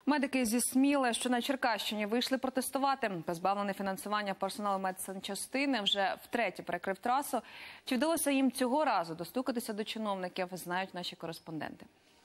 Медики зі Сміли, що на Черкащині, вийшли протестувати. Позбавлений фінансування персоналу медсанчастини вже втретє перекрив трасу. Чи вдалося їм цього разу достукатися до чиновників, знають наші кореспонденти.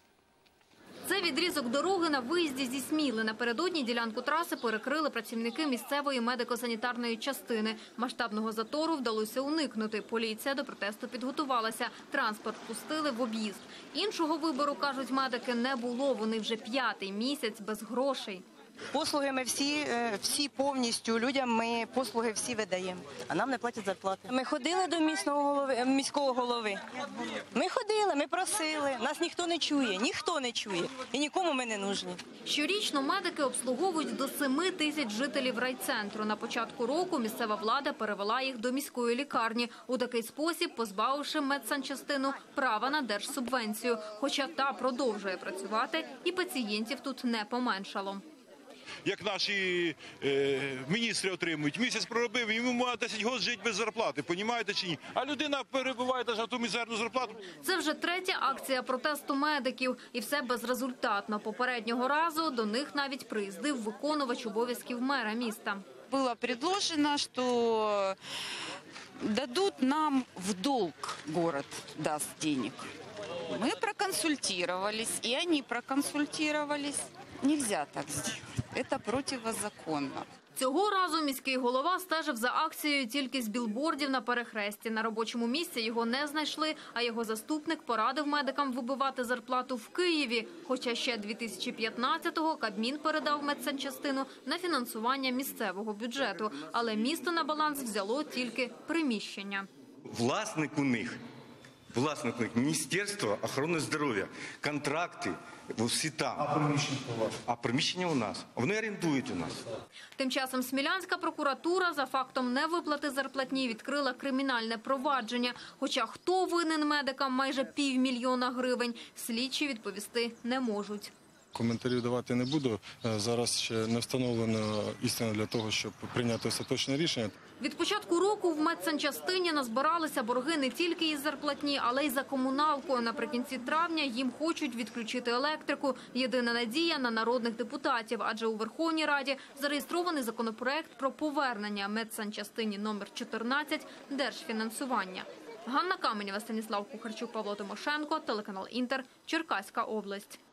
Це відрізок дороги на виїзді зі Сміли. Напередодні ділянку траси перекрили працівники місцевої медико-санітарної частини. Масштабного затору вдалося уникнути. Поліція до протесту підготувалася. Транспорт пустили в об'їзд. Іншого вибору, кажуть медики, не було. Вони вже 5-й місяць без грошей. Послуги ми всі повністю, людям ми послуги всі видаємо, а нам не платять зарплати. Ми ходили до міського голови, ми ходили, ми просили, нас ніхто не чує і нікому ми не нужні. Щорічно медики обслуговують до 7 тисяч жителів райцентру. На початку року місцева влада перевела їх до міської лікарні, у такий спосіб позбавивши медсанчастину права на держсубвенцію. Хоча та продовжує працювати і пацієнтів тут не поменшало. Як наші міністри отримують. Місяць проробив, йому має 10 років жити без зарплати, розумієте чи ні? А людина перебуває навіть на ту мізерну зарплату. Це вже третя акція протесту медиків. І все безрезультатно. Попереднього разу до них навіть приїздив виконувач обов'язків мера міста. Було предложено, що дадуть нам в долг, город дасть денег. Ми проконсультировались, і вони проконсультировались. Нельзя так сделать. Это противозаконно. Цього разу міський голова стежив за акцією тільки з білбордів на перехресті. На робочому місці його не знайшли, а його заступник порадив медикам вибивати зарплату в Києві. Хоча ще 2015-го Кабмін передав медсанчастину на фінансування місцевого бюджету. Але місто на баланс взяло тільки приміщення. Власник у них Міністерство охорони здоров'я, контракти, всі там. А приміщення у вас? А приміщення у нас. Вони орендують у нас. Тим часом Смілянська прокуратура за фактом невиплати зарплатні відкрила кримінальне провадження. Хоча хто винен медикам майже 500 000 гривень, слідчі відповісти не можуть. Коментарів давати не буду. Зараз ще не встановлено істина для того, щоб прийняти остаточне рішення. Від початку року в медсанчастині назбиралися борги не тільки із зарплатні, але й за комуналку. Наприкінці травня їм хочуть відключити електрику. Єдина надія на народних депутатів, адже у Верховній Раді зареєстрований законопроект про повернення медсанчастині номер 14 держфінансування. Ганна Каменєва, Станіслав Кухарчук, Павло Тимошенко, телеканал Інтер, Черкаська область.